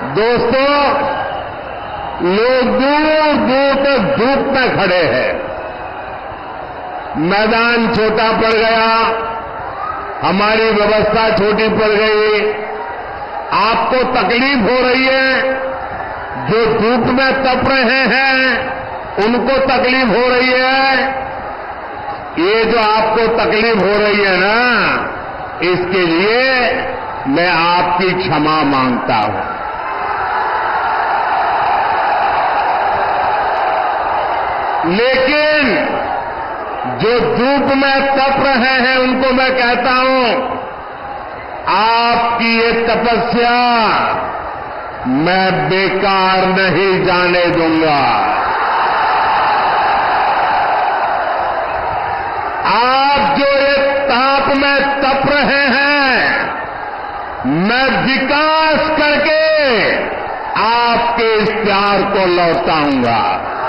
दोस्तों, लोग दूर दूर तक धूप में खड़े हैं। मैदान छोटा पड़ गया, हमारी व्यवस्था छोटी पड़ गई। आपको तकलीफ हो रही है, जो धूप में तप रहे हैं उनको तकलीफ हो रही है। ये जो आपको तकलीफ हो रही है ना, इसके लिए मैं आपकी क्षमा मांगता हूं। लेकिन जो धूप में तप रहे हैं उनको मैं कहता हूं, आपकी ये तपस्या मैं बेकार नहीं जाने दूंगा। आप जो ये ताप में तप रहे हैं, मैं विकास करके आपके इस प्यार को लौटाऊंगा।